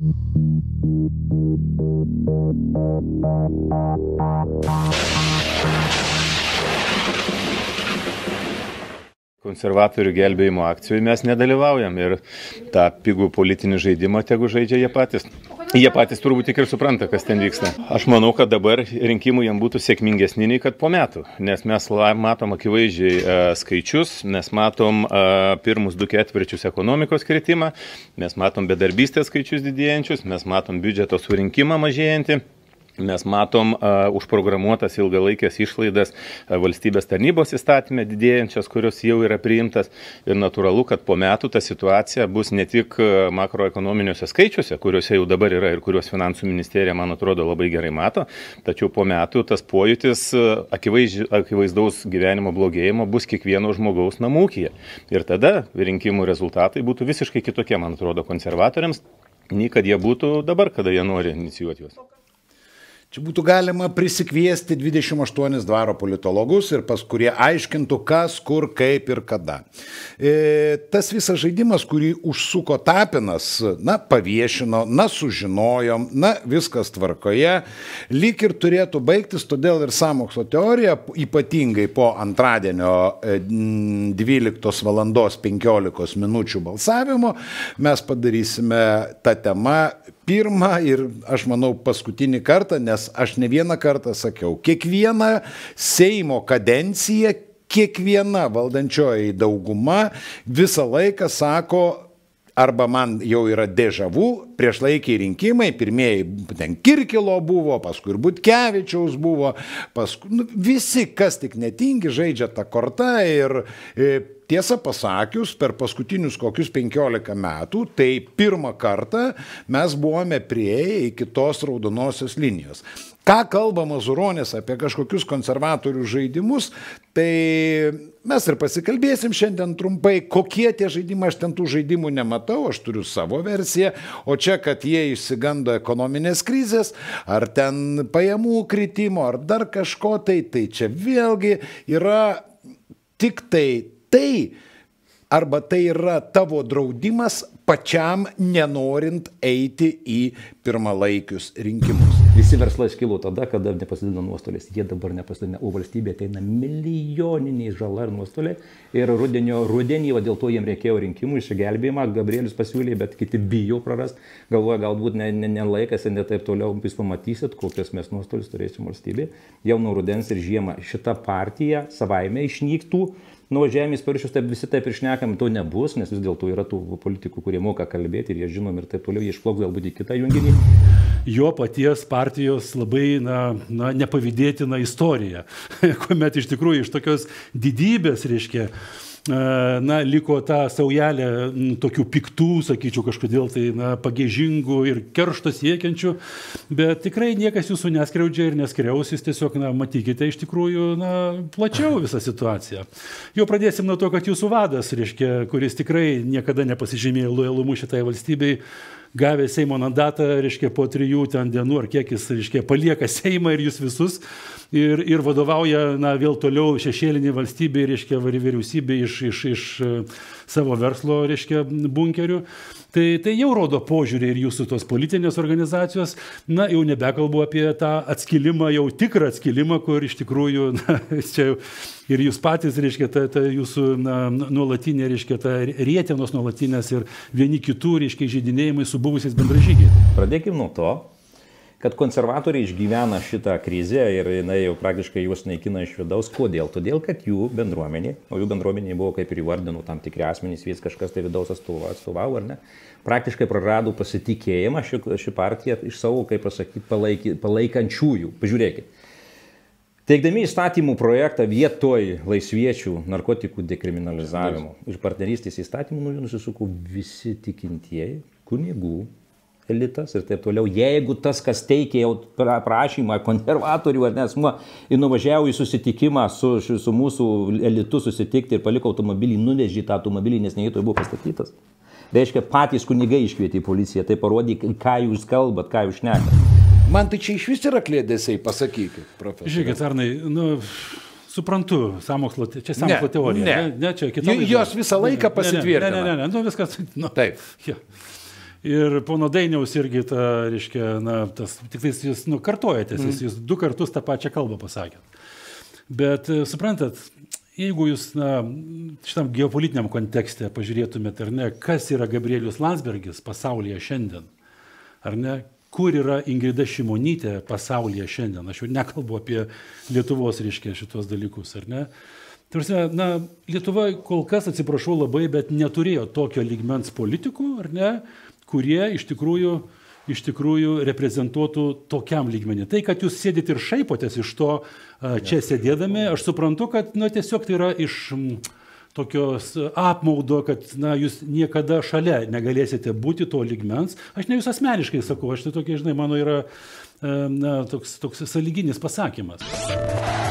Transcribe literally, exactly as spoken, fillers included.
Konservatorių gelbėjimo akcijų mes nedalyvaujam ir tą pigų politinį žaidimą tegu žaidžia jie patys. Jie patys turbūt tik ir supranta, kas ten vyksta. Aš manau, kad dabar rinkimų jam būtų sėkmingesni nei kad po metų, nes mes matom akivaizdžiai e, skaičius, mes matom e, pirmus du ketvirčius ekonomikos kritimą, mes matom bedarbystės skaičius didėjančius, mes matom biudžeto surinkimą mažėjantį. Mes matom uh, užprogramuotas ilgalaikės išlaidas uh, valstybės tarnybos įstatymė didėjančias, kurios jau yra priimtas. Ir natūralu, kad po metų ta situacija bus ne tik uh, makroekonominiuose skaičiuose, kuriuose jau dabar yra ir kuriuos finansų ministerija, man atrodo, labai gerai mato. Tačiau po metų tas pojūtis uh, akivaizdž, akivaizdaus gyvenimo blogėjimo bus kiekvieno žmogaus namų ūkyje. Ir tada rinkimų rezultatai būtų visiškai kitokie, man atrodo, konservatoriams, nei kad jie būtų dabar, kada jie nori inicijuoti juos. Čia būtų galima prisikviesti dvidešimt aštuonis dvaro politologus ir pas kurie aiškintų, kas, kur, kaip ir kada. E, tas visas žaidimas, kurį užsuko Tapinas, na, paviešino, na, sužinojom, na, viskas tvarkoje, lyg ir turėtų baigtis, todėl ir sąmokslo teorija, ypatingai po antradienio dvyliktos valandos penkiolikos minučių balsavimo, mes padarysime tą temą pirmą ir, aš manau, paskutinį kartą, nes aš ne vieną kartą sakiau, kiekvieną Seimo kadenciją, kiekviena valdančioji dauguma visą laiką sako, arba man jau yra dežavų, priešlaikiai rinkimai, pirmieji ten Kirkilo buvo, paskui ir Butkevičiaus buvo, paskui nu, visi, kas tik netingi, žaidžia tą kortą ir e, tiesą pasakius, per paskutinius kokius penkiolika metų, tai pirmą kartą mes buvome prieėję iki tos raudonosios linijos. Ką kalba Mazuronis apie kažkokius konservatorių žaidimus, tai mes ir pasikalbėsim šiandien trumpai, kokie tie žaidimai, aš ten tų žaidimų nematau, aš turiu savo versiją, o čia, kad jie išsigando ekonominės krizės, ar ten pajamų kritimo, ar dar kažko, tai, tai čia vėlgi yra tik tai tai, arba tai yra tavo draudimas pačiam nenorint eiti į pirmalaikius rinkimus. Visi verslai skilo tada, kada nepasidino nuostoliais. Jie dabar nepasidina, o valstybė ateina milijoniniai žala ir nuostoliai. Ir rudenio, rudenį, va, dėl to jiems reikėjo rinkimų išsigelbėjimą. Gabrielius pasiūlė, bet kiti bijo prarast. Galvoja, galbūt ne, ne, ne laikas ir ne taip toliau. Jūs pamatysit, kokios mes nuostolius turėsim valstybė. Jau nuo rudens ir žiemą šita partija savaime išnyktų. Nuo žemės paviršiaus taip visi taip ir šnekam, to nebus, nes vis dėlto yra tų politikų, kurie moka kalbėti ir jie žinom ir taip toliau, jie išplauks galbūt į kitą junginį. Jo paties partijos labai na, na, nepavydėtina istorija, kuomet iš tikrųjų iš tokios didybės, reiškia, na, liko ta saujelė nu, tokių piktų, sakyčiau, kažkodėl tai na, pagėžingų ir keršto siekiančių, bet tikrai niekas jūsų neskriaudžia ir neskriaus, jūs tiesiog, na, matykite iš tikrųjų, na, plačiau visą situaciją. Jau pradėsim nuo to, kad jūsų vadas, reiškia, kuris tikrai niekada nepasižymėjo lojalumu šitai valstybei, gavę Seimo mandatą, reiškia, po trijų ten dienų ar kiek jis, reiškia, palieka Seimą ir jūs visus ir, ir vadovauja, na, vėl toliau šešėlinį valstybę, reiškia, vyriausybė iš, iš, iš savo verslo, reiškia, bunkerių. Tai, tai jau rodo požiūrį ir jūsų tos politinės organizacijos, na, jau nebekalbu apie tą atskilimą, jau tikrą atskilimą, kur iš tikrųjų, na, čia ir jūs patys, reiškia, ta, ta jūsų na, nuolatinė, reiškia, ta rietenos nuolatinės ir vieni kitų, reiškia, žaidinėjimai su buvusiais bendražygiais. Pradėkime nuo to, kad konservatoriai išgyvena šitą krizę ir jinai jau praktiškai juos naikina iš vidaus. Kodėl? Todėl, kad jų bendruomenė, o jų bendruomenė buvo, kaip ir įvardinu, tam tikri asmenys, vis kažkas tai vidaus atstovavo, ar ne, praktiškai prarado pasitikėjimą ši, ši partija iš savo, kaip pasakyti, palaiki, palaikančiųjų. Pažiūrėkit. Teikdami įstatymų projektą vietoj laisviečių narkotikų dekriminalizavimo ir partnerystės įstatymų, nu, nusisuko visi tikintieji, kunigų, elitas ir taip toliau. Jeigu tas, kas teikė jau prašymą konservatorių ar nesmuo, ir nuvažiavo į susitikimą su, su mūsų elitu susitikti ir paliko automobilį, nuvežė tą automobilį, nes neįtoj buvo pastatytas. Reiškia, patys kunigai iškvietė į policiją, tai parodė, ką jūs kalbat, ką jūs šnekat. Man tai čia iš vis yra klėdesiai, pasakykit, profesorius. Žiūrėkit, Arnai, nu... Suprantu, sąmokslo, čia sąmokslo ne, teorija. Ne, ne, ne čia kita. Jos visą laiką pasitvirtina. Ne, ne, ne, ne, nu viskas. Nu, taip. Ja. Ir pono Dainiaus irgi, ta, reiškia, na, tas, tik tais jūs, nu, kartojatės, mm. jūs du kartus tą pačią kalbą pasakėt. Bet, suprantat, jeigu jūs, na, šitam geopolitiniam kontekste pažiūrėtumėt, ar ne, kas yra Gabrielius Landsbergis pasaulyje šiandien, ar ne, kur yra Ingrida Šimonytė pasaulyje šiandien, aš jau nekalbu apie Lietuvos, reiškia, šitos dalykus, ar ne. Tarsi, na, Lietuva kol kas, atsiprašau labai, bet neturėjo tokio lygmens politikų, ar ne, kurie iš tikrųjų, iš tikrųjų reprezentuotų tokiam lygmenį. Tai, kad jūs sėdit ir šaipotės iš to čia sėdėdami, aš suprantu, kad, na, tiesiog tai yra iš tokios apmaudo, kad, na, jūs niekada šalia negalėsite būti to lygmens. Aš ne jūs asmeniškai sakau, aš tai tokia, žinai, mano yra, na, toks, toks sąlyginis pasakymas.